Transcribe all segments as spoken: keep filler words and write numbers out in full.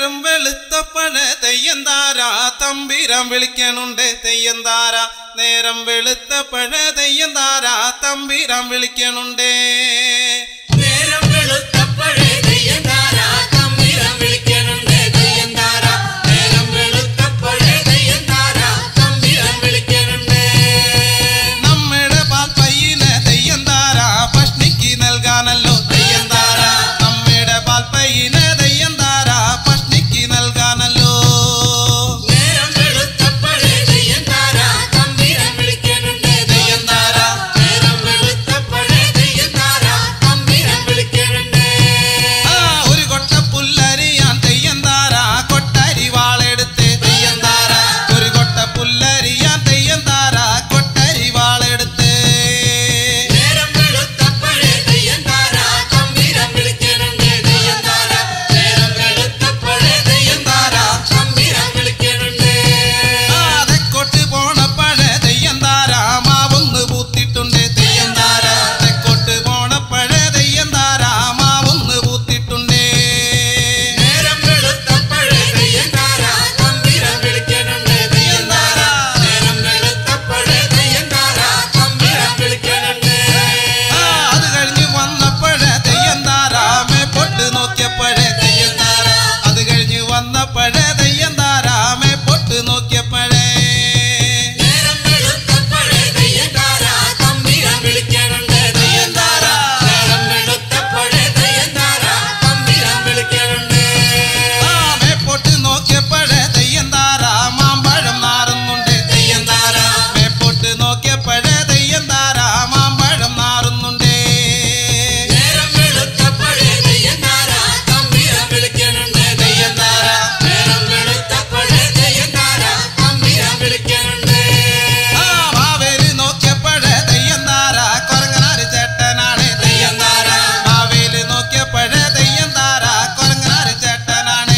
നേരം വെളുത്തപ്പഴ തെയ്യന്താര തമ്പീരം വിളിക്കണുണ്ട് തെയ്യന്താര നേരം വെളുത്തപ്പഴ തെയ്യന്താര തമ്പീരം വിളിക്കണുണ്ട് നേരം വെളുത്തപ്പഴ തെയ്യന്താര തമ്പീരം വിളിക്കണുണ്ട് തെയ്യന്താര നേരം വെളുത്തപ്പഴ തെയ്യന്താര തമ്പീരം വിളിക്കണുണ്ട് നമ്മുടെ പാൽപ്പയ്യന് തെയ്യന്താര പഷ്ണിക്ക് നൽകാനല്ലോ തെയ്യന്താര നമ്മുടെ പാൽപ്പയ്യന് തെയ്യന്താര പഷ്ണിക്ക് നൽകാനല്ലോ നേരം വെളുത്തപ്പഴ തെയ്യന്താര തമ്പീരം വിളിക്കണുണ്ട് തെയ്യന്താര നേരം വെളുത്തപ്പഴ തെയ്യന്താര തമ്പീരം വിളിക്കണുണ്ട് ആ ഒരു കൊട്ട പുല്ലരിയാൻ തെയ്യന്താര കൊട്ടരി വാളെടുത്ത് തെയ്യന്താര ഒരു കൊട്ട പുല്ലരിയാൻ തെയ്യന്താര കൊട്ടരി വാളെടുത്ത് നേരം വെളുത്തപ്പഴ തെയ്യന്താര തമ്പീരം വിളിക്കണുണ്ട് തെയ്യന്താര നേരം വെളുത്തപ്പഴ തെയ്യന്താര തമ്പീരം വിളിക്കണുണ്ട് ആ തെക്കോട്ട് പോണപ്പഴ തെയ്യന്താര മാവൊന്ന് പൂത്തിട്ടുണ്ട് തെയ്യന്താര തെക്കോട്ട് പോണപ്പഴ തെയ്യന്താര മാവൊന്ന് പൂത്തിട്ടുണ്ട് നേരം വെളുത്തപ്പഴ തെയ്യന്താര തമ്പീരം വിളിക്കണുണ്ട് തെയ്യന്താര നേരം വെളുത്തപ്പഴ തെയ്യന്താര തമ്പീരം വിളിക്കണുണ്ട് ആ അത് കഴിഞ്ഞ് വന്നപ്പഴ തെയ്യന്താര മേപ്പൊട്ട് നോക്കിയപ്പഴ തെയ്യന്താര അത് കഴിഞ്ഞ് വന്നപ്പഴ തെയ്യന്താര മേപ്പൊട്ട് നോക്കിയപ്പഴേ നേരം വെളുത്തപ്പഴ തെയ്യന്താര തമ്പീരം വിളിക്കണുണ്ട് തെയ്യന്താര നേരം വെളുത്തപ്പഴ തെയ്യന്താര തമ്പീരം വിളിക്കണുണ്ട് ആ മേപ്പൊട്ട് നോക്കിയപ്പഴ തെയ്യന്താര മാമ്പഴം നാറുന്നുണ്ട് തെയ്യന്താര മേപ്പൊട്ട് നോക്കിയപ്പഴ തെയ്യന്താര മാമ്പഴം നാറുന്നുണ്ട് നേരം വെളുത്തപ്പഴ തെയ്യന്താര തമ്പീരം വിളിക്കണുണ്ട് തെയ്യന്താര നേരം വെളുത്തപ്പഴ തെയ്യന്താര തമ്പീരം വിളിക്കണുണ്ട് ആ മാവേലി നോക്കിയപ്പഴ തെയ്യന്താര കൊരങ്ങനാര് ചേട്ടനാണ് തെയ്യന്താര മാവേലി നോക്കിയപ്പഴ തെയ്യന്താര കൊരങ്ങനാര് ചേട്ടനാണ്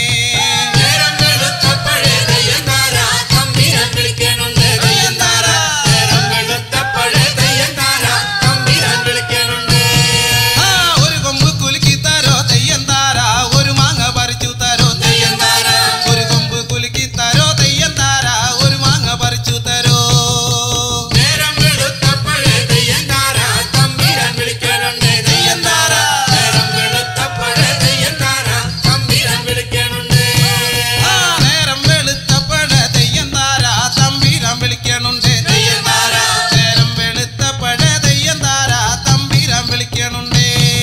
നേരം വെളുത്തപ്പഴ തെയ്യന്താര തമ്പീരം വിളിക്കണുണ്ട് തെയ്യന്താര നേരം വെളുത്തപ്പഴ തെയ്യന്താര തമ്പീരം വിളിക്കണുണ്ട് ആ ഒരു കൊമ്പ് കുലുക്കി തരോ തെയ്യന്താര ഒരു മാങ്ങ പറിച്ചു തരോ തെയ്യന്താര ഒരു കൊമ്പ് കുലുക്കി തരോ തെയ്യന്താര ഒരു മാങ്ങ പറിച്ചു തരോ നേരം വെളുത്തപ്പഴ തെയ്യന്താര തമ്പീരം വിളിക്കണുണ്ട് തെയ്യന്താര നേരം വെളുത്തപ്പഴ തെയ്യന്താര തമ്പീരം വിളിക്കണുണ്ട് ആ നേരം വെളുത്തപ്പഴ തെയ്യന്താര തമ്പീരം വിളിക്കണുണ്ട് തെയ്യന്താര നേരം വെളുത്തപ്പഴ തെയ്യന്താര തമ്പീരം വിളിക്കണുണ്ട്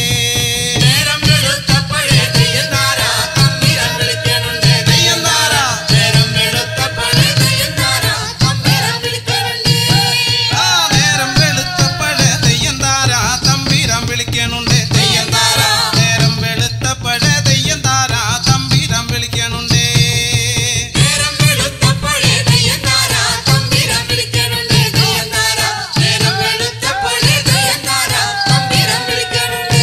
നേരം വെളുത്തപ്പഴ തെയ്യന്താര തമ്പീരം വിളിക്കണുണ്ട് തെയ്യന്താര നേരം വെളുത്തപ്പഴ തെയ്യന്താര തമ്പീരം വിളിക്കണുണ്ട് ആ നേരം വെളുത്തപ്പഴ തെയ്യന്താര തമ്പീരം വിളിക്കണുണ്ട് തെയ്യന്താര നേരം വെളുത്തപ്പഴ തെയ്യന്താര തമ്പീരം വിളിക്കണുണ്ട് നേരം വെളുത്തപ്പഴ തെയ്യന്താര തമ്പീരം വിളിക്കണുണ്ട് തെയ്യന്താര നേരം വെളുത്തപ്പഴ തെയ്യന്താര തമ്പീരം വിളിക്കണുണ്ട്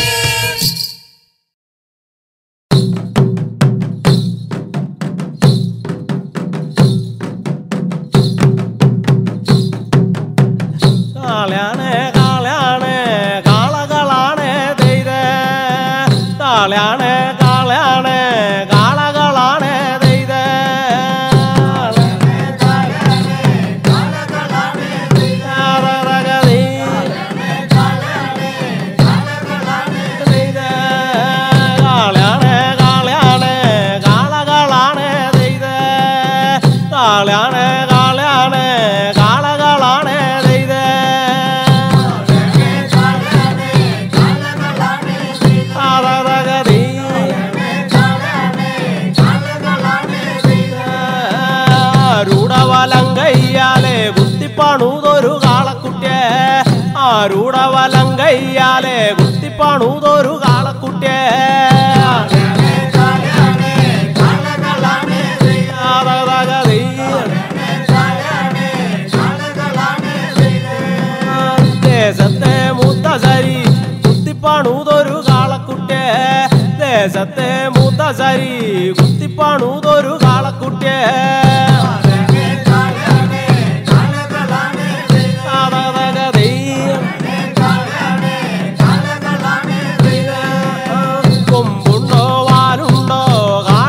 കാളയാണ് കാളയാണ് കാളകളാണ് തെയ്ത കാളയാണ് കാളയാണ് കാളകളാണ് തെയ്ത കാളയാണ് കാളയാണ് കാളകളാണ് തെയ്ത കാളയാണ് കാളയാണ് കാളകളാണ് തെയ്ത ആരൂടവലങ്കയ്യാലെ കുത്തിപ്പണൂതൊരു കാളക്കുട്ടിയെ ആരൂടവലങ്കയ്യാലെ കുത്തിപ്പണൂതൊരു കാളക്കുട്ടിയെ ദേശത്തെ മൂത്തസരി കുത്തിപ്പണൂതൊരു കാളക്കുട്ടിയെ ദേശത്തെ മൂത്തസരി കുത്തിപ്പണൂതൊരു കാളക്കുട്ടിയെ കൊമ്പുണ്ടോ വാലുണ്ടോ കാള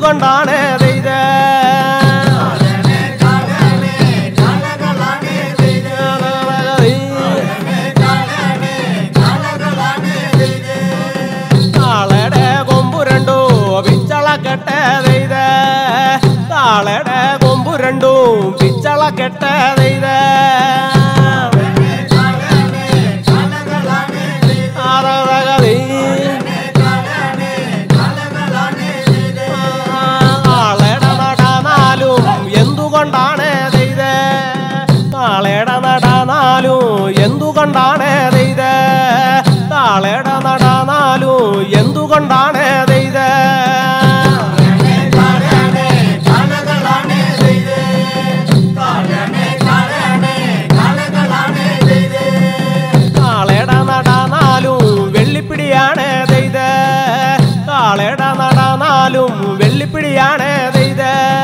എന്തുകൊണ്ടാണ് ചെയ്ത് കാളയുടെ കൊമ്പു രണ്ടു പിച്ചള കെട്ട ചെയ്ത് കാളയുടെ കൊമ്പു രണ്ടും പിച്ചള കെട്ട ചെയ്ത് കാളയുടെ നടനാലും എന്തുകൊണ്ടാണ് ചെയ്ത് കാളയുടെ നടനാലും എന്തുകൊണ്ടാണ് ചെയ്ത് കാളയുടെ നടനാലും എന്തുകൊണ്ടാണ് ചെയ്ത് കാളയുടെ നടനാലും വെള്ളിപ്പിടിയാണ് ചെയ്ത് കാളയുടെ നടനാലും വെള്ളിപ്പിടിയാണ് ചെയ്ത്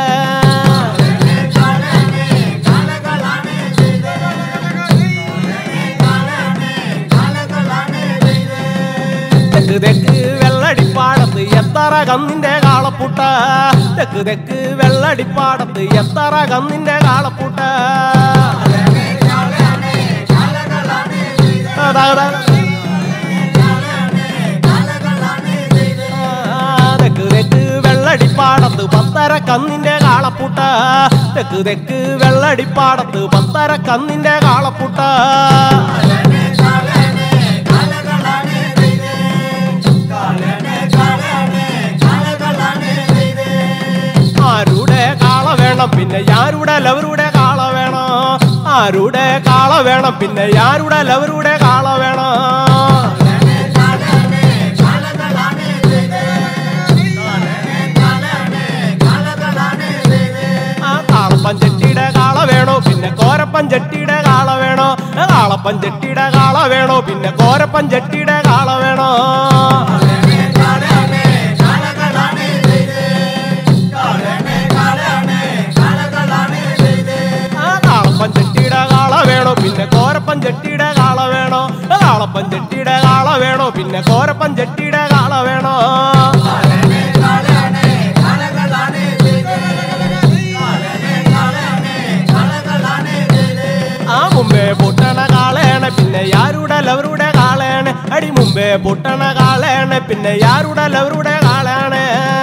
തെക്ക് തെക്ക് വെള്ളടിപ്പാടത്ത് എത്തറ കന്നിന്റെ കാളപ്പൂട്ട തെക്ക് തെക്ക് വെള്ളടിപ്പാടത്ത് എത്തറ കന്നിന്റെ കാളപ്പൂട്ട തെക്ക് തെക്ക് വെള്ളടിപ്പാടത്ത് പത്തര കന്നിന്റെ കാളപ്പൂട്ട തെക്ക് തെക്ക് വെള്ളടിപ്പാടത്ത് പത്തര കന്നിന്റെ കാളപ്പൂട്ട ആരുടെ കാള വേണം പിന്നെ യാരുടെ ലവരുടെ കാള വേണം ആരുടെ കാള വേണം പിന്നെ യാരുടെ ലവരുടെ കാള വേണം ആ കാളപ്പൻ ചെട്ടിയുടെ കാള വേണോ പിന്നെ കോരപ്പൻ ചെട്ടിയുടെ കാള വേണോ കാളപ്പൻ ചെട്ടിയുടെ കാള വേണോ പിന്നെ കോരപ്പൻ ചെട്ടിയുടെ കാള വേണോ കാളപ്പൻ ചെട്ടിയുടെ കാള വേണോ പിന്നെ കോരപ്പൻ ചെട്ടിയുടെ കാള വേണോ കാളപ്പൻ ചെട്ടിയുടെ കാള വേണോ പിന്നെ കോരപ്പൻ ചെട്ടിയുടെ കാള വേണോ ആ മുമ്പേ പൊട്ടണ കാളയാണ് പിന്നെ യാരുടെ ലവരുടെ കാളയാണ് അടി മുമ്പേ പൊട്ടണ കാളയാണ് പിന്നെ യാരുടെ ലവരുടെ കാളയാണ്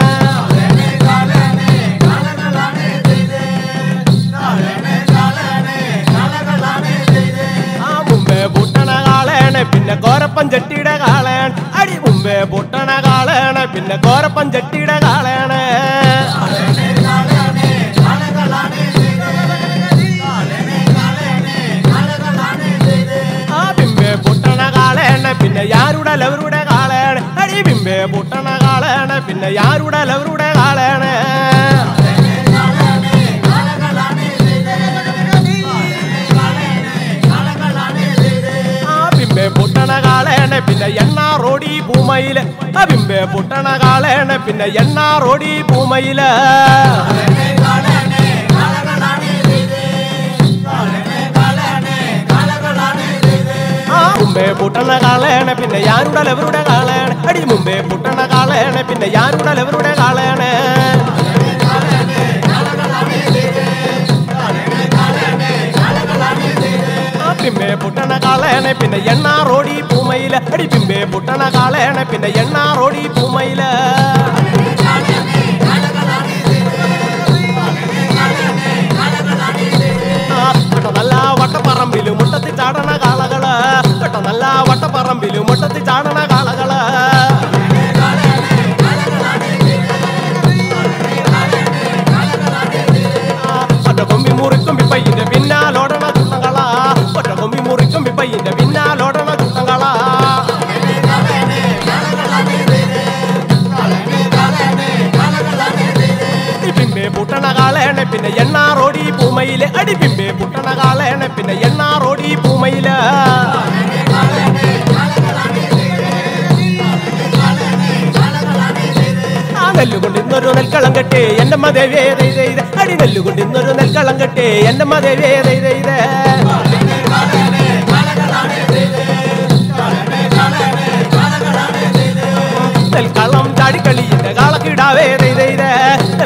പൊട്ടണ കാളയാണ് പിന്നെ കോരപ്പൻ ചെട്ടിയുടെ കാളയാണ് അടി മുമ്പേ പൊട്ടണ കാളയാണ് പിന്നെ കോരപ്പൻ ചെട്ടിയുടെ കാളയാണ് ആ ബിംബെ പൊട്ടണ കാളയാണ് പിന്നെ യാരുടെ ലവരുടെ കാളയാണ് അടി ബിംബെ പൊട്ടണ കാളയാണ് പിന്നെ യാരുടെ ലവരുടെ കാളയാണ് പൊട്ടണ കാളയാണ് പിന്നെ എണ്ണ റോഡി പൂമയില് ബിംബെ പൊട്ടണ കാളയാണ് പിന്നെ എണ്ണ റോഡി പൂമയില് ആ മുമ്പേ പൊട്ടണ കാളയാണ് പിന്നെ യാരുടെ ലവരുടെ കാളയാണ് അടി മുമ്പേ പൊട്ടണ കാളയാണ് പിന്നെ യാരുടെ ലവരുടെ കാളയാണ് ബിംബെ പൊട്ടണ കാളയാണ് പിന്നെ എണ്ണ റോഡി പൂമയില് അടി ബിംബെ പൊട്ടണ കാളയാണ് പിന്നെ എണ്ണ റോഡി പൂമയില് നല്ല വട്ടപ്പറമ്പില് മുട്ടത്തി ചാടണ കാളകള് കേട്ടോ നല്ല വട്ടപ്പറമ്പില് മുട്ടത്തി ചാടണ കാളകള് കൊമ്പി മുറിക്കുമ്പി പയ്യന്റെ പിന്നാലോടണ ചുട്ടങ്ങള ഒറ്റ കൊമ്പി മുറിക്കുമ്പി പയ്യന്റെ പിന്നാലോടണ ചുട്ടങ്ങള ബിംബെ പൊട്ടണ കാളയാണ് പിന്നെ എണ്ണ റോഡി പൂമയില് അടി ബിംബെ പൊട്ടണ കാളയാണ് പിന്നെ എണ്ണ റോഡി പൂമയില് ആ നെല്ലുകൊണ്ട് ഇന്നൊരു നെൽക്കളം കെട്ടി എന്റെ മതവേ ചെയ്ത് അടി നെല്ലുകൊണ്ട് ഇന്നൊരു നെൽക്കളം കെട്ടി എന്റെ മതവേ ചെയ്ത് നെൽക്കളം ചാടിക്കളിന്റെ കാളക്കിടാവേ ചെയ്ത്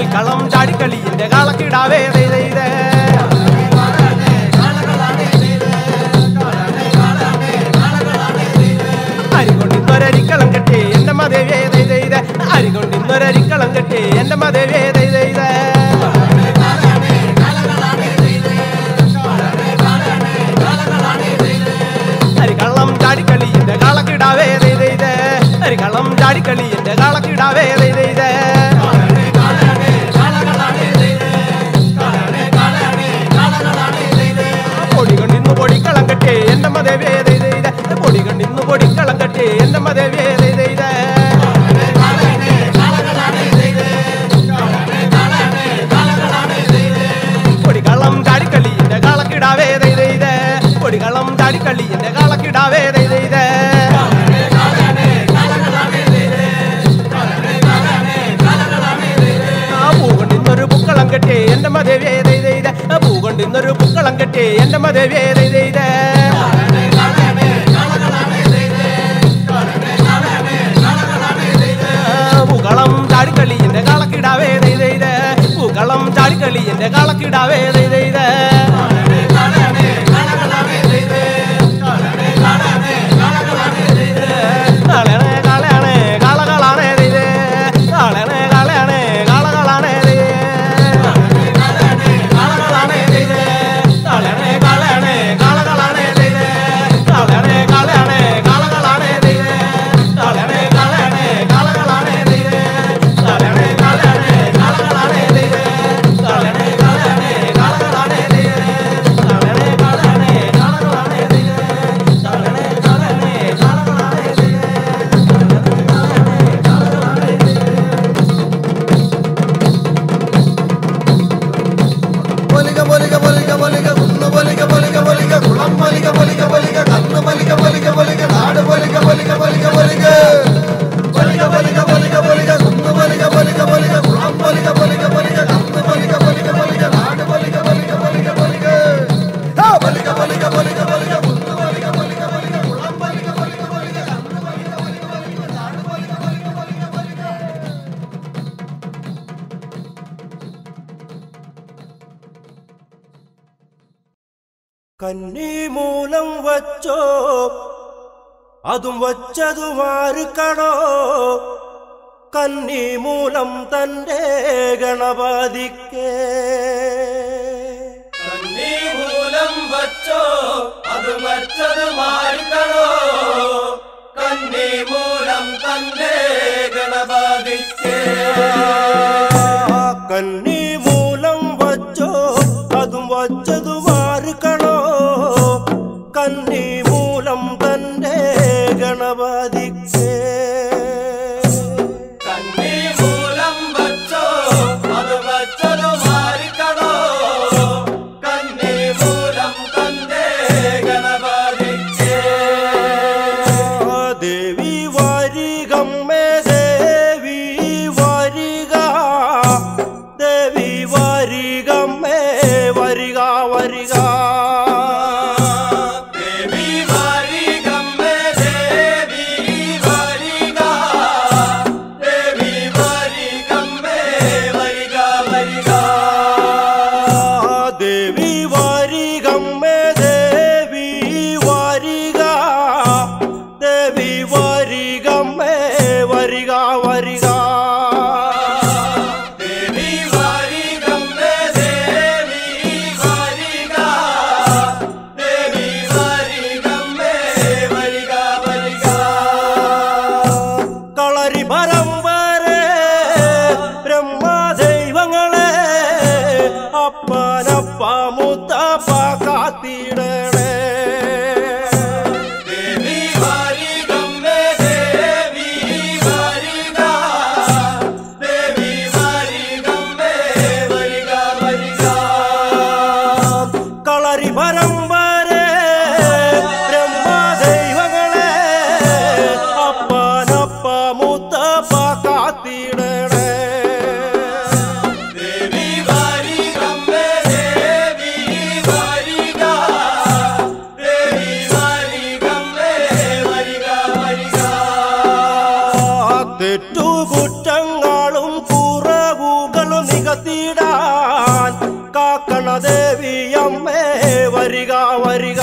കളക്കിടാവേ ദൈതേ പൊടി കണ്ടിന്നു പൊടിക്കളം കെട്ടി എന്റെ മതവേ ദൈതേ പൊടി കണ്ടിന്നു പൊടിക്കളം കെട്ടി എന്റെ മതവേ ദൈതേ പൊടികളം ചാടിക്കളി എന്റെ കളക്കിടാവേ ദൈതേ പൊടികളം ചാടിക്കളി എന്റെ കളക്കിടാവേ ദൈതേ പൂകൊണ്ടിന്നൊരു പൂക്കളം കെട്ടി എന്റെ മതവേ ദൈതേ പൂകൊണ്ടിന്നൊരു പൂക്കളം കെട്ടി എന്റെ മതവേ ദൈതേ പൂക്കളം ചാടിക്കളി എന്റെ കളക്കിടാവേ ദൈതേ പൂക്കളം ചാടിക്കളി എന്റെ കളക്കിടാവേ ദൈതേ കളയാണേ കളയാണേ കളകളാണേ ദൈതേ കളയാണേ കളയാണേ കളകളാണേ ദൈതേ കളകളാണേ ദൈതേ കളയാണേ കളയാണേ കളകളാണേ ദൈതേ കളയാണേ കളയാണേ കളകളാണേ ദൈതേ കളയാണേ കളയാണേ കളകളാണേ ദൈതേ കളയാണേ കളയാണേ കളകളാണേ ദൈതേ കളയാണേ കളയാണേ കളകളാണേ ദൈതേ കളയാണേ കളയാണേ കളകളാണേ ദൈതേ കളയാണേ കളയാണേ കളകളാണേ ദൈതേ Bolika bolika bolika bolika kunnu bolika bolika bolika kulam bolika bolika bolika kannu bolika bolika bolika naadu bolika bolika bolika bolika bolika bolika bolika bolika kunnu bolika bolika bolika kulam bolika bolika bolika kannu bolika bolika bolika naadu bolika bolika bolika bolika ha bolika bolika bolika bolika kunnu bolika bolika bolika kulam bolika bolika bolika kannu bolika bolika bolika naadu bolika bolika bolika bolika കന്നിമൂലം വച്ചോ അതും വച്ചതുമാർക്കണോ കന്നിമൂലം തന്റെ ഗണപതിക്ക് കന്നിമൂലം വച്ചോ അത് വച്ചതുമാർക്കണോ കന്നിമൂലം തന്റെ ഗണപതിക്ക് കന്നിമൂലം വച്ചോ അതും വച്ചതുമാർക്കണോ കന്നിമൂലം തന്റെ ഗണപതിക്ക് കന്നിമൂലം വച്ചോ അത് വച്ചതുമാർക്കണോ കന്നിമൂലം തന്റെ ഗണപതിക്ക് ദേവി വാരികമ്മേ ദേവി വാരിക ദേവി വാരികമ്മേ വരിക വരിക ദേവി വാരികമ്മേ ദേവി വാരിക ദേവി വാരികമ്മേ വരിക വരിക ദേവി വാരികമ്മേ ദേവി വാരിക ദേവി വാരികമ്മേ വരിക വരിക ദേവി വാരികമ്മേ ദേവി വാരിക ദേവി വാരികമ്മേ വരിക വരിക കളരി പരമ്പരെ ബ്രഹ്മദൈവങ്ങളെ അപ്പനപ്പ മുത്തപ്പ കാത്തിടണേ ദേവി വാരികമ്മേ ദേവി വാരിക ദേവി വാരികമ്മേ വരിക വരിക കളരി പരമ്പരെ ബ്രഹ്മദൈവങ്ങളെ അപ്പനപ്പ മുത്തപ്പ കാത്തിടണേ ദേവി വാരികമ്മേ ദേവി വാരിക ദേവി വാരികമ്മേ വരിക വരിക തെറ്റുകുറ്റങ്ങളും കുറവുകളും നികത്തിടാൻ കാക്കണ ദേവിയമ്മേ വരിക വരിക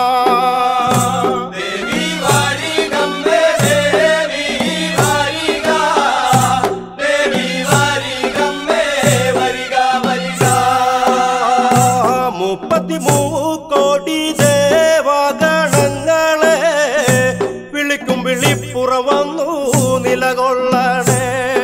ദേവി വാരികമ്മേ ദേവി വാരിക ദേവി വാരികമ്മേ വരിക വരിക മുപ്പത്തിമൂക്കോടി ദേവഗണങ്ങളെ വിളിക്കും വിളിപ്പുറവന്നു നിലകൊള്ളണേ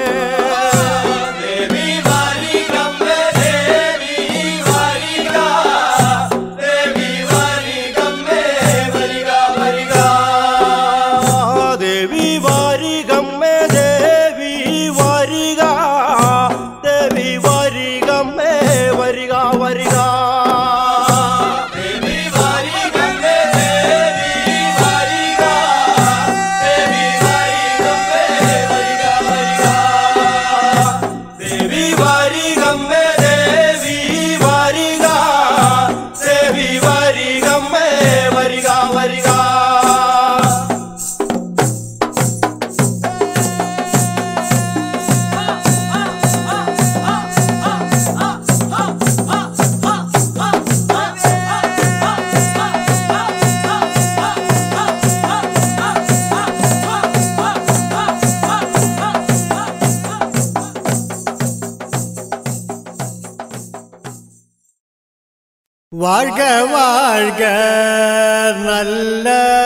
வாழ்க வாழ்க நல்ல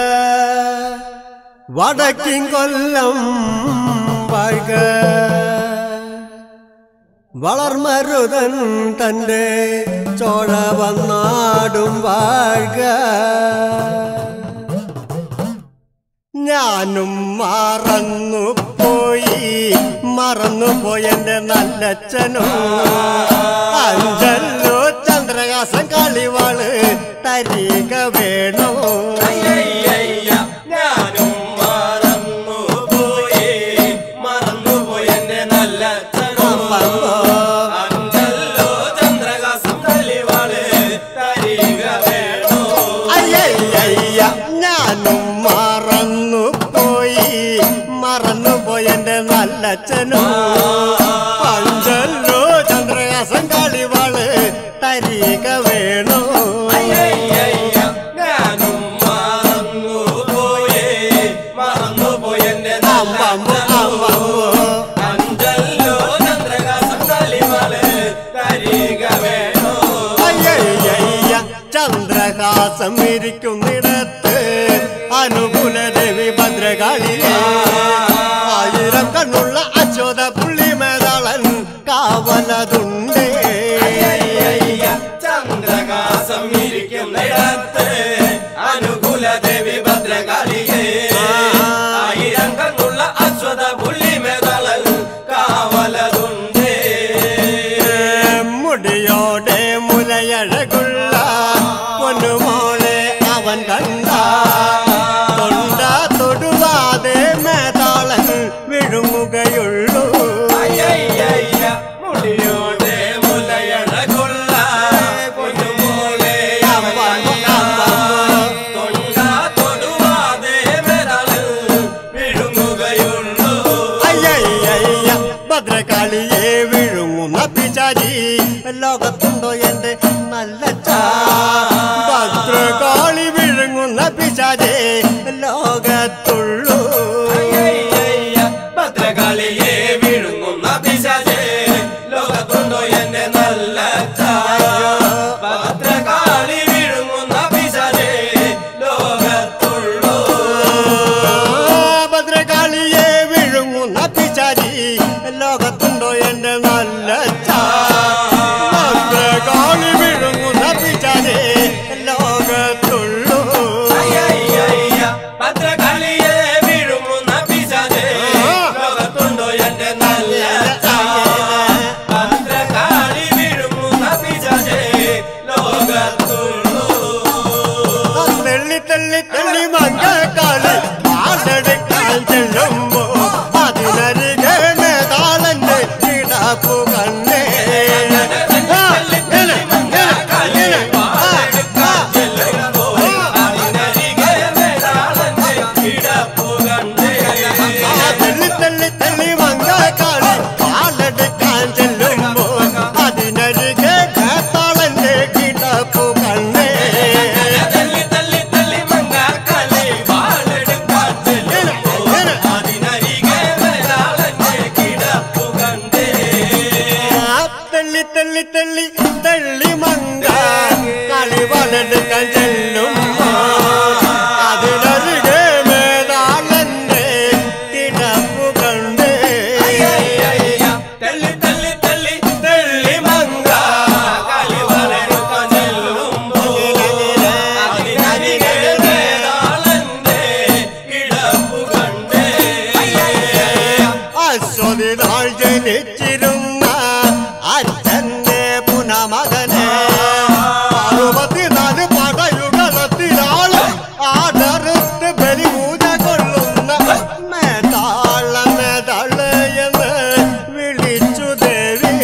വടക്കിൻകൊല്ലം வாழ்க വളർമരുതൻ തൻ്റെ ചോഴ വന്നാടും வாழ்க ഞാനും മറന്നു പോയി മറന്നു പോയെന്റെ നല്ലച്ഛനും അഞ്ചല്ലോ ചന്ദ്രഹാസൻ കളിവാള് തരിക വേണോ ഞാനും മറന്നു പോയി മറന്നു പോയെന്റെ നല്ലച്ഛനും അഞ്ചല്ലോ ചന്ദ്രഹാസൻ കളിവാള് തരിക വേണോ അയ്യയ്യ ഞാനും മറന്നു പോയി മറന്നു പോയെന്റെ നല്ലച്ഛനും അഞ്ചല്ലോ ചന്ദ്രഹാസൻ കളിവാള് തരിക വേണോ ഞാനും മറന്നു പോയി മറന്നു പോയെന്റെ അഞ്ചല്ലോ ചന്ദ്രഹാസൻ കളിവാള് തരിക വേണോ അയ്യയ്യ ചന്ദ്രഹാസം ഇരിക്കുന്നിടത്ത് അനുകൂല ദേവി ഭദ്രകാളിയെ ആയിരം കണ്ണുള്ള അച്യുത പുള്ളി മേതാളൻ കാവലതുണ്ടേ ചന്ദ്രഹാസം ഇരിക്കുന്നിടത്ത് അനുകൂല ദേവി ഭദ്രകാളിയെ ആയിരം കണ്ണുള്ള അശ്വത പുള്ളി മേതാളൻ കാവലതുണ്ടേ മുടിയോടെ മുലയഴകുള്ള പൊന്നുമോളെ അവൻ കണ്ട തൊണ്ട തൊടുവാതെ മേതാളൻ വിഴുങ്ങുകയുള്ളൂ മുടിയോടെ മുലയഴകുള്ള പൊന്നുമോളെ തൊണ്ട തൊടുവാതെ മേതാളൻ വിഴുങ്ങുകയുള്ളൂ അയ്യയ്യ ഭദ്രകാളിയെ വിഴുങ്ങുന്ന പിശാചി ലോകത്തുണ്ടോ എന്റെ നല്ലച്ഛ ഭദ്രകാളി വിഴുങ്ങുന്ന പിശാചേ ലോകത്തുള്ളൂ ഭദ്രകാളിയെ വിഴുങ്ങുന്ന പിശാചേ ലോകത്തുണ്ടോ എന്റെ നല്ലച്ഛ ഭദ്രകാളി വിഴുങ്ങുന്ന പിശാചേ ലോകത്തുള്ളൂ ഭദ്രകാളിയെ വിഴുങ്ങുന്ന പിശാചി ലോകത്തുണ്ടോ എന്റെ നല്ലച്ഛ ഭദ്രകാളി വിഴുങ്ങുന്ന പിശാചേ ലോകത്തുള്ളൂ ഭദ്രകാളിയെ വിഴുങ്ങുന്ന പിശാചേ ലോകത്തുണ്ടോ എന്റെ നല്ലച്ഛ ഭദ്രകാളി വിഴുങ്ങുന്ന പിശാചേ ലോകത്തുള്ളൂ തെള്ളി തെള്ളി തെള്ളി മങ്കാളി ആടെടുക്കാൻ ചെല്ലുമ്പോ അതിനരികെ മേതാളന്റെ കിടാപ്പു കണ്ണേ തെള്ളി തെള്ളി തെള്ളി മങ്കാളി ആടെടുക്കാൻ ചെല്ലുമ്പോ അതിനരികെ മേതാളന്റെ കിടാപ്പു കണ്ണേ തെള്ളി തെള്ളി തെള്ളി തെള്ളി മങ്ക കളി വളരെടുക്കാൻ ചെല്ലുമ്പോ അതിനരികെ മേതാളന്റെ കിടപ്പു കണ്ടേ തള്ളി തള്ളി തള്ളി തള്ളി മങ്ക കളി വളരെടുക്കാൻ ചെല്ലുമ്പോ അതിനരികെ മേതാളന്റെ കിടപ്പു കണ്ടേ അശ്വതിനാൾ ജനിച്ചിരുന്ന അച്ഛന്റെ പുനമകനെ അറുപത്തിനാല് പടയുഗത്തിനാള് ആടറുത്ത് ബലിപൂജ കൊള്ളുന്ന മേതാള മേതാള് എന്ന് വിളിച്ചു ദേവി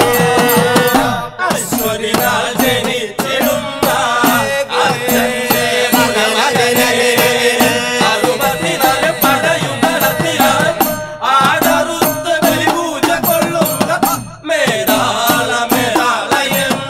അശ്വതിനാൾ ജനിച്ചിരുന്ന അച്ഛന്റെ പുനമകനെ അറുപത്തിനാല് പടയുഗത്തിനാൾ ആടറുത്ത് ബലിപൂജ കൊള്ളുന്ന മേതാള മേതാള എന്ന്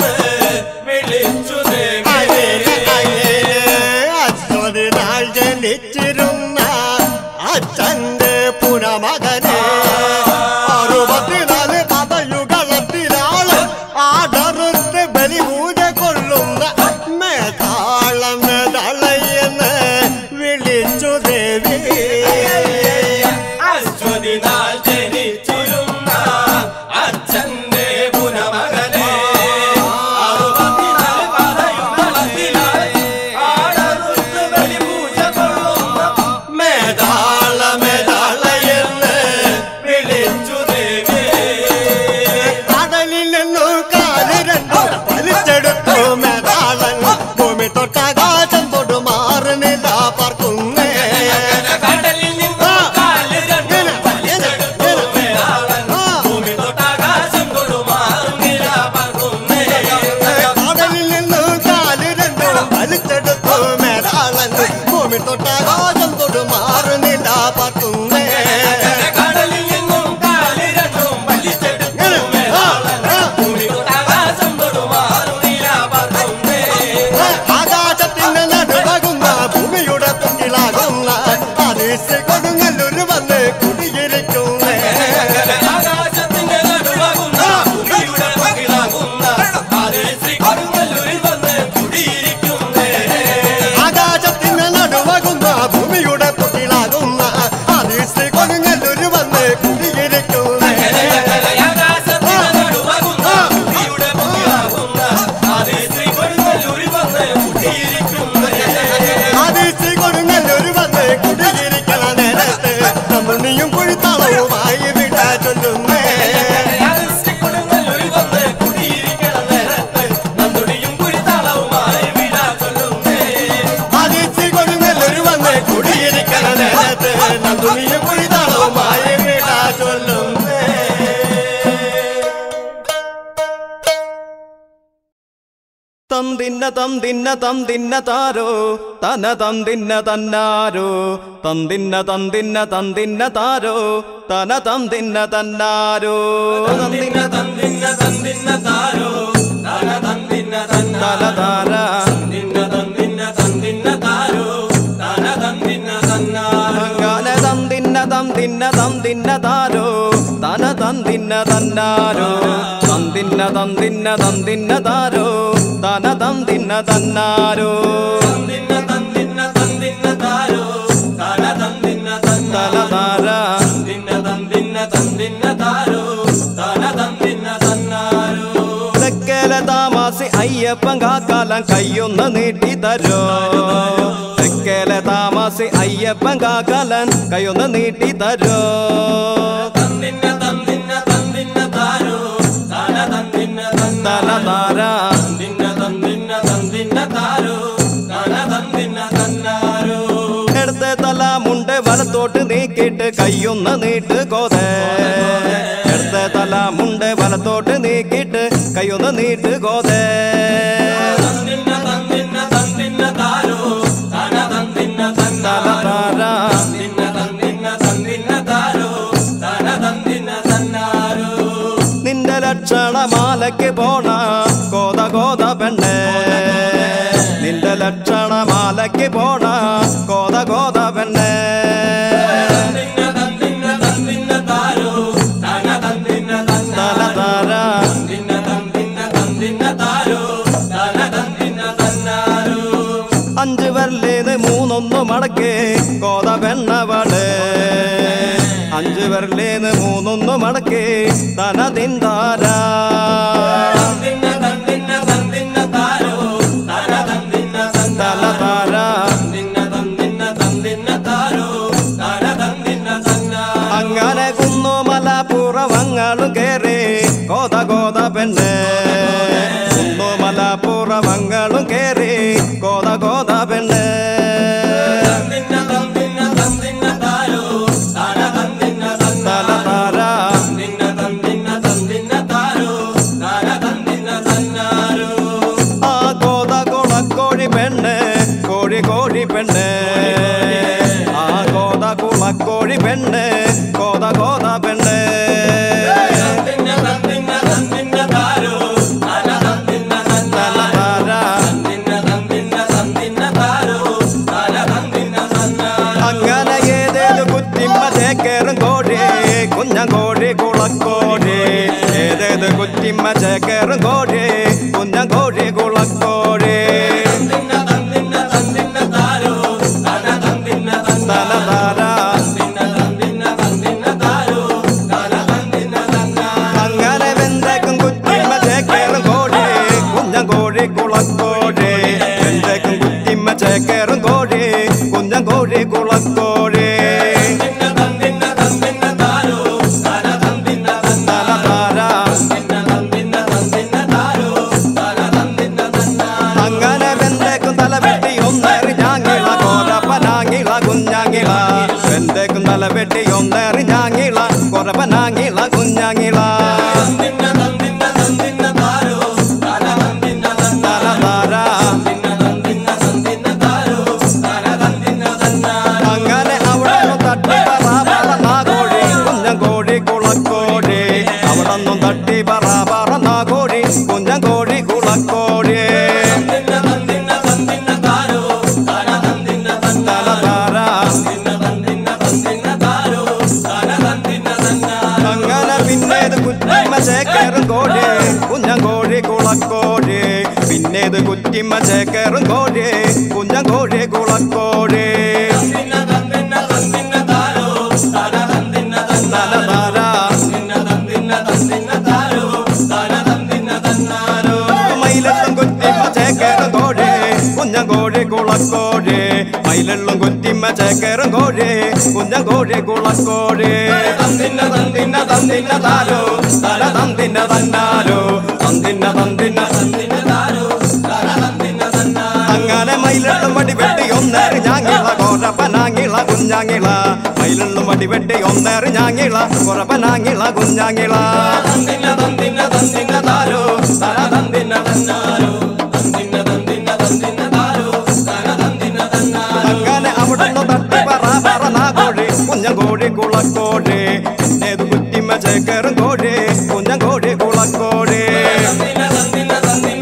തൊട്ടാകാശം തൊട്ട് മാറുന്നില്ല പറക്കുന്നേ കടലിൽ നിന്നും കാലിരണ്ടും വലിച്ചെടുക്കുന്നേ ഭൂമി തൊട്ടാകാശം തൊട്ട് മാറുന്നില്ല പറക്കുന്നേ ആകാശത്തിന് നടുവകുന്ന ഭൂമിയുടെ തൊട്ടിലാകുന്ന ആദേശ കൊടുങ്ങല്ലൊരു വന്ന് കുടിയിരിക്കുന്നേ ആകാശത്തിന്റെ നടുവാകുന്ന ഭൂമിയുടെ പകിലാകുന്ന ആദേശി കൊടുങ്ങല്ലൂരിൽ വന്ന് കുടിയിരിക്കുന്നേ ആകാശത്തിന് നടുവകുന്ന ഭൂമിയുടെ തൊട്ടിലാകുന്ന ആദേശ കൊടുങ്ങല്ലൊരു വന്ന് കുടിയിരിക്കുന്നേ ആകാശത്തിന്റെ നടുവാകുന്ന ഭൂമിയുടെ പകിലാകുന്ന ആദേശി കൊടുങ്ങല്ലൂരിൽ വന്ന് കുടിയിരിക്കുന്നേ ആദേശ കൊടുങ്ങല്ലൊരു വന്ന് കുടിയിരിക്കണ നേരത്ത് നമ്മൾ നീയും കുഴിത്താളവുമായി വിടാ ചൊല്ലുന്നേ ആദേശി കൊടുങ്ങല്ലൂരിൽ വന്ന് കുടിയിരിക്കണ നേരത്ത് നന്ദുടിയും കുഴിത്താളവുമായി വിടാ ചൊല്ലുന്നേ ആദേശ കൊടുങ്ങല്ലൊരു വന്ന് കുടിയിരിക്കണ നേരത്ത് നന്ദുനിയും കുഴിത്താളവുമായി വിടാ ചൊല്ലുന്നേ തന്തിന്ന തന്തിന്ന തന്തിന്ന താരോ തന തന്തിന്ന തന്നാരോ തന്തിന്ന തന്തിന്ന തന്തിന്ന താരോ തന തന്തിന്ന തന്നാരോ തന്ദിന്ന തന്ദിന്ന തന്ദിന്ന താരോ തന തന്ദിന്ന തന താര തന്ദിന്ന തന്ദിന്ന തന്ദിന്ന താരോ തന തന്ദിന്ന തന്നാരോ ഗാന തന്തിന്ന തന്തിന്ന തന്തിന്ന താരോ തന തന്തിന്ന തന്നാരോ തന്തിന്ന തന്തിന്ന തന്തിന്ന താരോ തന തന്തിന്ന തന്നാരോ തന്ദിന്ന തന്ദിന്ന തന്ദിന്ന താരോ തന തന്ദിന്ന തന താര തന്ദിന്ന തന്ദിന്ന തന്ദിന്ന താരോ തന തന്ദിന്ന തന്നാരോ തെക്കല താമസി അയ്യപ്പൻ കാക്കാലം കയ്യൊന്ന് നീട്ടി തരോ തെക്കല താമസി അയ്യപ്പൻ കാക്കാലൻ കയ്യൊന്ന് നീട്ടി തരോ തന്ദിന്ന തന്ദിന്ന തന്ദിന്ന താരോ തന തന്ദിന്ന തന താര തന്ദിന്ന തന്ദിന്ന തന്ദിന്ന താരോ തന തന്ദിന്ന തന്നാരോ എടുത്ത തല മുണ്ട് വലത്തോട്ട് നീക്കിയിട്ട് കയ്യൊന്ന് നീട്ട് കോതേ എടുത്ത തല മുണ്ട് വലത്തോട്ട് നീക്കിയിട്ട് കയ്യൊന്ന് നീട്ട് കോതേ തന്ദിന്ന തന്ദിന്ന തന്ദിന്ന താരോ തന തന്ദിന്ന തല തന്നാരോ താര തന്ദിന്ന തന്ദിന്ന തന്ദിന്ന താരോ തന തന്ദിന്ന തന്നാരോ നിന്റെ ലക്ഷണമാലയ്ക്ക് പോണ കോത കോത പെണ്ണേ നിന്റെ ലക്ഷണമാലയ്ക്ക് പോണ കോത കോത പെണ്ണേ തന്ദിന്ന തന്ദിന്ന തന്ദിന്ന താരോ തന തന്ദിന്ന തല തന്നാരോ താര തന്ദിന്ന തന്ദിന്ന തന്ദിന്ന താരോ തന തന്ദിന്ന തന്നാരോ അഞ്ച് വരലേത് മൂന്നൊന്നു മടക്കേ കോത പെണ്ണവള് അഞ്ച് വരലേത് മൂന്നൊന്നു മടക്കേ തന തിന്താര തന്ദിന്ന തന്ദിന്ന തന്ദിന്ന താരോ തന തന്ദിന്ന തല തന്നാരോ താര തന്ദിന്ന തന്ദിന്ന തന്ദിന്ന താരോ തന തന്ദിന്ന തന്നാരോ അങ്ങനെ കുന്നുമല പുറവങ്ങളും കേറി കോത കോത പെണ്ണ് കുന്നുമല പുറവങ്ങളും കേറി കോത കോത പെണ്ണ് തന്ദിന്ന തന്ദിന്ന തന്ദിന്ന താരോ തന തന്ദിന്ന തല തന്നാരോ താര തന്ദിന്ന തന്ദിന്ന തന്ദിന്ന താരോ തന തന്ദിന്ന തന്നാരോ ആ കോത കുളക്കോഴി പെണ്ണ് കോഴി കോഴി പെണ്ണ് ആ കോത കുളക്കോഴി പെണ്ണ് കോത കോത പെണ്ണ് തന്ദിന്ന തന്ദിന്ന തന്ദിന്ന താരോ തന തന്ദിന്ന തല തന്നാരോ താര തന്ദിന്ന തന്ദിന്ന തന്ദിന്ന താരോ തന തന്ദിന്ന തന്നാരോ അങ്ങനെ ഏതേത് കുറ്റിമ്മ ചേക്കേറും കോഴി കുഞ്ഞം കോഴി കുളക്കോഴി ഏതേത് കുറ്റിമ്മ ചേക്കേറും കോഴി കുഞ്ഞം കോഴി കുളക്കോഴി തന്ദിന്ന തന്ദിന്ന തന്ദിന്ന താരോ തന തന്ദിന്ന തല തന്നാരോ താര തന്ദിന്ന തന്ദിന്ന തന്ദിന്ന താരോ തന തന്ദിന്ന തന്നാരോ അങ്ങനെ വെന്തേക്കും കുറ്റിമ്മ ചേക്കേറും കോഴി കുഞ്ഞം കോഴി കുളക്കോഴി വെന്തേക്കും കുറ്റിമ്മ ചേക്കേറും കോഴി കുഞ്ഞം കോഴി കുളക്കോഴി തന്ദിന്ന തന്ദിന്ന തന്ദിന്ന താരോ തന തന്ദിന്ന തല തന്നാരോ താര തന്ദിന്ന തന്ദിന്ന തന്ദിന്ന താരോ തന തന്ദിന്ന തന്നാരോ കുളക്കോഴി പിന്നേത് കുറ്റിമ്മ ചേക്കേറും കോഴി കുഞ്ഞൻ കോഴി കുളക്കോഴി മയിലെള്ളും കുറ്റിമ്മ ചേക്കേറും കോഴി കുഞ്ഞൻ കോഴി കുളക്കോഴി മയിലെള്ളും കുറ്റിമ്മ ചേക്കേറും കോഴി കുഞ്ഞൻ കോഴി കുളക്കോഴി തന്തിന്ന തന്തിന്ന തന്തിന്ന താരോ തല തന്തിന്ന തന്നാരോ തന്തിന്ന തന്തിന്ന തന്തിന്ന താരോ തല തന്തിന്ന തന്നാരോ അങ്ങനെ മയിലെള്ളും വടി വെട്ടി ഒന്നേറ് ഞാങ്ങിള കൊറപ്പനാങ്ങിള കുഞ്ഞാങ്ങിള മയിലെള്ളും വടി വെട്ടി ഒന്നേറ് ഞാങ്ങിള കൊറപ്പനാങ്ങിള കുഞ്ഞാങ്ങിള തന്തിന്ന തന്തിന്ന തന്തിന്ന താരോ തല തന്തിന്ന തന്നാരോ തന്തിന്ന തന്തിന്ന തന്തിന്ന താരോ തല തന്തിന്ന തന്നാരോ അങ്ങനെ അവിടുന്ന് തട്ടി പറ പറന്നാ കോഴി കുഞ്ഞൻ കോഴി കുളക്കോഴി പിന്നേത് കുറ്റിമ്മ ചേക്കേറും കോഴി കുഞ്ഞൻ കോഴി കുളക്കോഴി അങ്ങനെ തന്തിന്ന തന്തിന്ന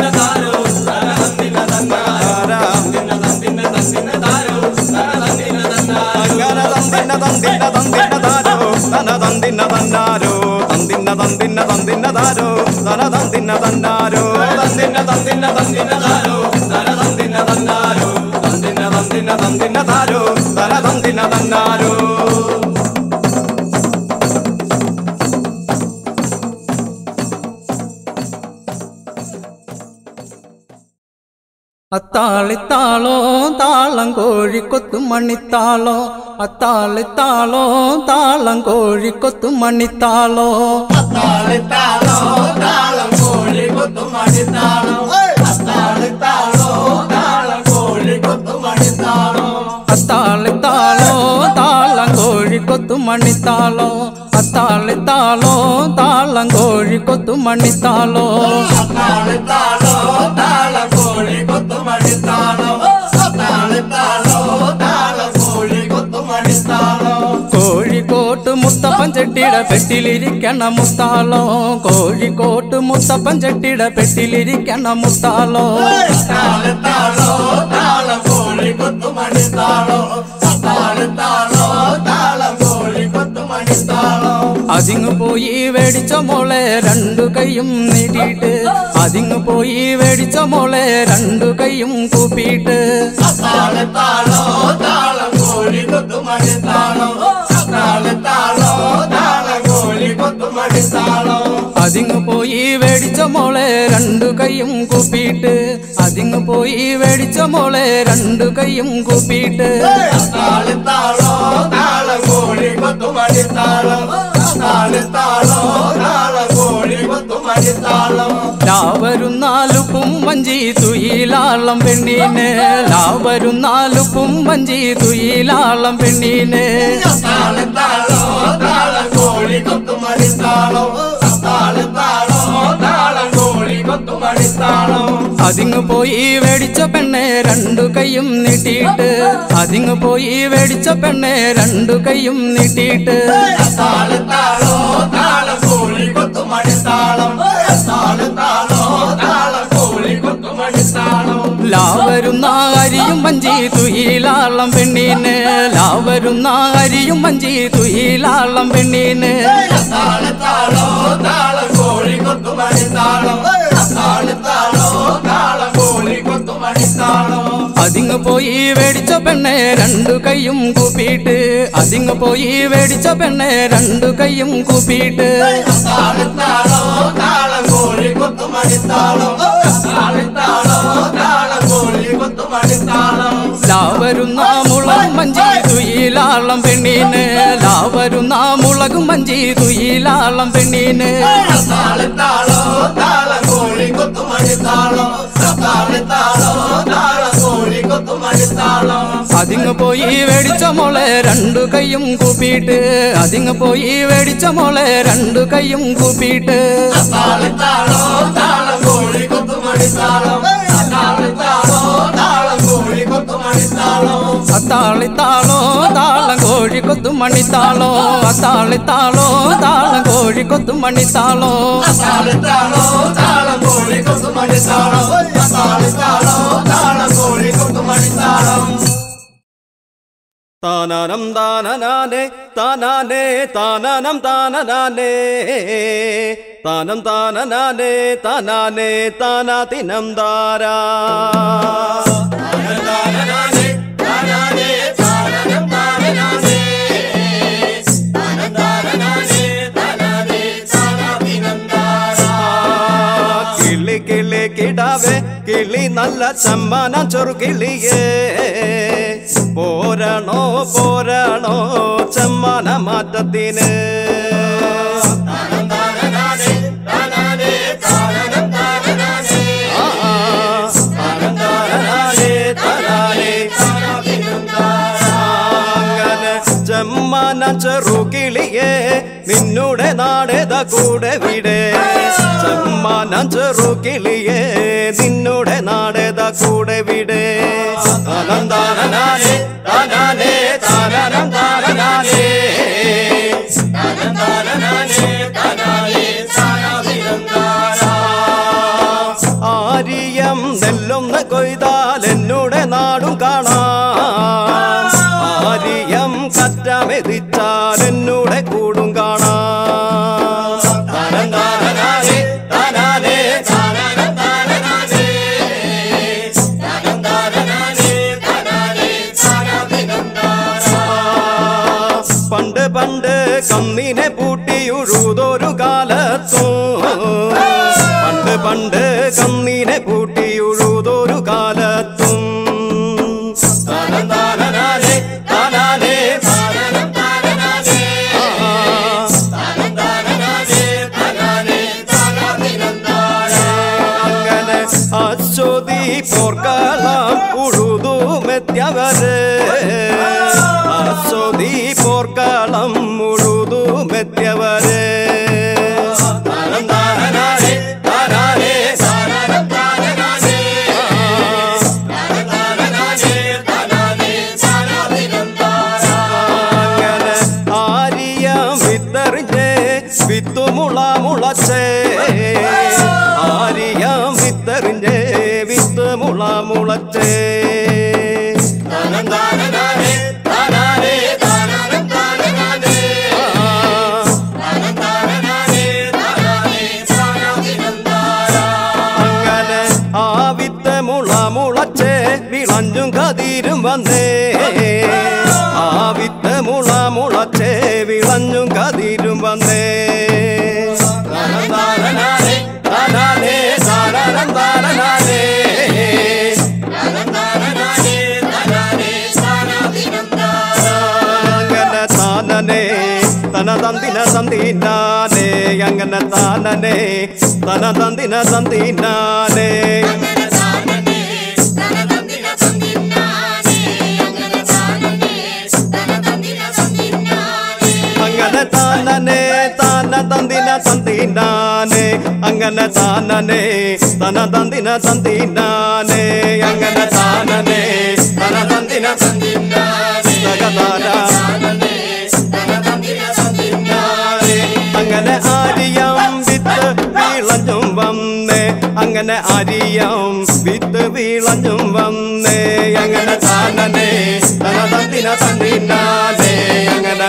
തന്തിന്ന താരോ തന തന്തിന്ന തന്നാരോ തന്തിന്ന തന്തിന്ന തന്തിന്ന താരോ തന തന്തിന്ന തന്നാരോ തന്തിന്ന തന്തിന്ന തന്തിന്ന താരോ തന തന്തിന്ന തന്നാരോ തന്തിന്ന തന്തിന്ന തന്തിന്ന താരോ തന തന്തിന്ന തന്നാരോ അത്താളിത്താളോ താളം കോഴിക്കൊത്തും മണിത്താളോ അത്താളിത്താളോ താളം കോഴിക്കൊത്തും മണിത്താളോ അത്താളിത്താളോ താളം കോഴിക്കൊത്തും മണിത്താളോ അത്താളിത്താളോ താളം കോഴിക്കൊത്തും മണിത്താളോ അത്താളിത്താളോ താളം കോഴിക്കൊത്തും മണിത്താളോ അത്താളിത്താളോ താളം കോഴിക്കൊത്തും മണിത്താളോ അത്താളിത്താളോ താളം കോഴിക്കൊത്തും മണിത്താളോ അത്താളിത്താളോ താളം കോഴിക്കൊത്തും മണിത്താളോ കോഴിക്കോട്ട് മുത്തപ്പൻ ചെട്ടിയുടെ പെട്ടിലിരിക്കണ മുത്താളോ കോഴിക്കോട്ട് മുത്തപ്പൻ ചെട്ടിയുടെ പെട്ടിലിരിക്കണ മുത്താളോ അത്താളിത്താളോ താളം കോഴിക്കൊത്തും മണിത്താളോ അത്താളിത്താളോ താളം കോഴിക്കൊത്തും മണിത്താളോ അതിങ്ങ് പോയി വേടിച്ച മോളെ രണ്ടു കൈയും നീട്ടിയിട്ട് അതിങ്ങ് പോയി വേടിച്ച മോളെ രണ്ടു കൈയും കൂപ്പിയിട്ട് അത്താളിത്താളോ താളം കോഴിക്കൊത്തും മണിത്താളോ അത്താളിത്താളോ താളം കോഴിക്കൊത്തും മണിത്താളോ അതിങ്ങ് പോയി വേടിച്ച മോളെ രണ്ടു കൈയും കൂപ്പിയിട്ട് അതിങ്ങ് പോയി വേടിച്ച മോളെ രണ്ടു കൈയും കൂപ്പിയിട്ട് അത്താളിത്താളോ താളം കോഴിക്കൊത്തും മണിത്താളോ അത്താളിത്താളോ താളം കോഴിക്കൊത്തും മണിത്താളോ ലാവരുന്നാലുപ്പും വഞ്ചി തുയിലാളം പെണ്ണീന് ലാവരുന്നാലുപ്പും വഞ്ചി തുയിലാളം പെണ്ണീന് അത്താളിത്താളോ താളം കോഴിക്കൊത്തും മണിത്താളോ അത്താളിത്താളോ താളം കോഴിക്കൊത്തും മണിത്താളോ അതിങ്ങ് പോയി വേടിച്ച പെണ്ണെ രണ്ടു കൈയും നീട്ടിയിട്ട് അതിങ്ങ് പോയി വേടിച്ച പെണ്ണെ രണ്ടു കൈയും നീട്ടിയിട്ട് അത്താളിത്താളോ താളം കോഴിക്കൊത്തും മണിത്താളോ അത്താളിത്താളോ താളം കോഴിക്കൊത്തും മണിത്താളോ ലാവരുന്ന അരിയും വഞ്ചി തുയിലാളം പെണ്ണീന് ലാവരുന്ന അരിയും വഞ്ചി തുയിലാളം പെണ്ണീന് അത്താളിത്താളോ താളം കോഴിക്കൊത്തും മണിത്താളോ അത്താളിത്താളോ താളം കോഴിക്കൊത്തും മണിത്താളോ അതിങ്ങ് പോയി വേടിച്ച പെണ്ണെ രണ്ടു കൈയും കൂപ്പിയിട്ട് അതിങ്ങ് പോയി വേടിച്ച പെണ്ണെ രണ്ടു കൈയും കൂപ്പിയിട്ട് അത്താളിത്താളോ താളം കോഴിക്കൊത്തും മണിത്താളോ അത്താളിത്താളോ താളം കോഴിക്കൊത്തും മണിത്താളോ ലാവരുന്ന മുളകും മഞ്ചി തുയിലാളം പെണ്ണീന് ലാവരുന്ന മുളകും മഞ്ചി തുയിലാളം പെണ്ണീന് അത്താളിത്താളോ താളം കോഴിക്കൊത്തും മണിത്താളോ അത്താളിത്താളോ താളം കോഴിക്കൊത്തും മണിത്താളോ അതിങ്ങ് പോയി വേടിച്ച മോളെ രണ്ടു കൈയും കൂപ്പിയിട്ട് അതിങ്ങ് പോയി വേടിച്ച മോളെ രണ്ടു കൈയും കൂപ്പിയിട്ട് അത്താളിത്താളോ താളം കോഴിക്കൊത്തും മണിത്താളോ അത്താളിത്താളോ താളം കോഴിക്കൊത്തും മണിത്താളോ അത്താളിത്താളോ താളം കോഴിക്കൊത്തും മണിത്താളോ അത്താളിത്താളോ താളം കോഴിക്കൊത്തും മണിത്താളോ അത്താളിത്താളോ താളം കോഴിക്കൊത്തും മണിത്താളോ അത്താളിത്താളോ താളം കോഴിക്കൊത്തും മണിത്താളോ താനാനം താനനാനേ താനാനേ താനാനം താനനാനേ താനം താനനാനേ താനാനേ താനാതിനം താരാ കിളി കിളി കിടാവേ കിളി നല്ല ചമ്മന ചെറുകിളിയേ പോരണോ പോരണോ ചമ്മന മാറ്റത്തിന് ചമ്മന ചെറുകിളിയേ നിന്നുടെ നാടേത കൂടെ വിടെ ചമ്മന ചെറുകിളിയേ നിന്നുടെ നാടേത കൂടെ വിടെ താനം താനനാനേ താനാനേ താനാനം താനനാനേ താനം താനനാനേ താനാനേ താനാതിനം താരാ ആരിയം നെല്ലൊന്ന് കൊയ്താൽ എന്നുടെ നാടും കാണാം ആരിയം കറ്റമെതിച്ചാൽ എന്നുടെ കൂടും കാണാം താനം താനനാനേ താനാനേ താനാനം താനനാനേ താനം താനനാനേ താനാനേ താനാതിനം താരാ പണ്ട് പണ്ട് കന്നിനെ പൂട്ടി ഉഴുതൊരു കാലത്തും പണ്ട് പണ്ട് കന്നിനെ പൂട്ടി ഉഴുതൊരു കാലത്തും താനം താനനാനേ താനാനേ താനാനം താനനാനേ താനം താനനാനേ താനാനേ താനാതിനം താരാ അങ്ങനെ അശ്വതി പോർക്കളം ഉഴുതുമെത്തിയവര് അശ്വതി പോർക്കളം ഉഴുതുമെത്തിയവര് താനം താനനാനേ താനാനേ താനാനം താനനാനേ താനം താനനാനേ താനാനേ താനാതിനം താരാ അങ്ങനെ ആരിയം വിത്തെറിഞ്ഞ് വിത്തുമുള മുളച്ചേ ആരിയം വിത്തെറിഞ്ഞ് വിത്തുമുള മുളച്ചേ താനം താനനാനേ താനാനേ താനാനം താനനാനേ താനം താനനാനേ താനാനേ താനാതിനം താരാ അങ്ങനെ ആ വിത്ത് മുള മുളച്ചേ വിളഞ്ഞും കതിരും വന്നേ ആ വിത്ത് മുള മുളച്ചേ വിളഞ്ഞും കതിരും വന്നേ താനം താനനാനേ താനാനേ താനാനം താനനാനേ താനം താനനാനേ താനാനേ താനാതിനം താരാ അങ്ങനെ താനനേ തന തന്തിന തന്തിനാനേ അങ്ങനെ താനനേ തന തന്തിന തന്തിനാനേ അങ്ങനെ താനനേ തന തന്തിന തന്തിനാനേ അങ്ങനെ താനനേ തന തന്തിന തന്തിനാനേ അങ്ങനെ താനനേ തന തന്തിന തന്തിനാനേ അങ്ങനെ താനനേ തന തന്തിന തന്തിനാനേ അങ്ങനെ താനനേ തന തന്തിന തന്തിനാനേ തകതാരാ അങ്ങനെ ആരിയം വിത്ത് വീളഞ്ഞും വന്നേ അങ്ങനെ ആരിയം വിത്ത് വീളഞ്ഞും വന്നേ അങ്ങനെ താനനേ തന തന്തിന തന്തിനാനേ അങ്ങനെ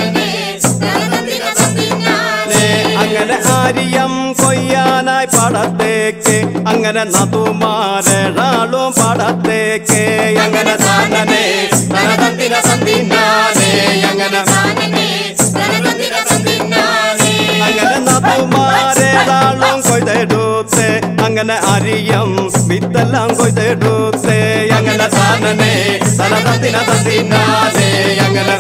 അങ്ങനെ ആരിയം കൊയ്യാനായി പടത്തേക്ക് അങ്ങനെ നതുമാരളാളും പടത്തേക്ക് അങ്ങനെ താനനേ തന തന്തിന തന്തിനാനേ അങ്ങനെ അങ്ങനെ നതുമാരേതാളും കൊയ്തെടുത്ത് അങ്ങനെ അരിയം വിത്തെല്ലാം കൊയ്തെടുത്ത് അങ്ങനെ താനനേ തന തന്തിന തന്തിനാനേ അങ്ങനെ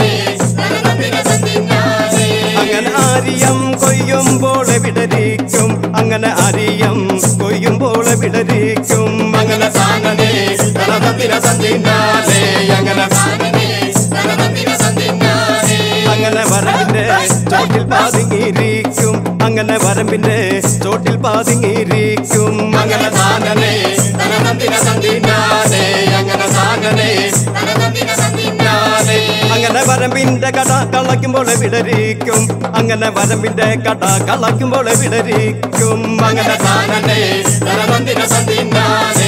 അങ്ങനെ അരിയം കൊയ്യുമ്പോൾ വിടരിക്കും അങ്ങനെ അരിയം കൊയ്യുമ്പോൾ വിടരിക്കും അങ്ങനെ താനനേ തന തന്തിന തന്തിനാനേ അങ്ങനെ അങ്ങനെ വരമ്പിന്റെ ചോട്ടിൽ പാതിങ്ങിയിരിക്കും അങ്ങനെ വരമ്പിന്റെ ചോട്ടിൽ പാതിങ്ങിയിരിക്കും അങ്ങനെ താനനേ തന തന്തിന തന്തിനാനേ അങ്ങനെ താനനേ അങ്ങനെ വരമ്പിന്റെ കട കളയ്ക്കുമ്പോൾ വിടരിക്കും അങ്ങനെ വരമ്പിന്റെ കട കളയ്ക്കുമ്പോൾ വിടരിക്കും അങ്ങനെ താനനേ തന തന്തിന തന്തിനാനേ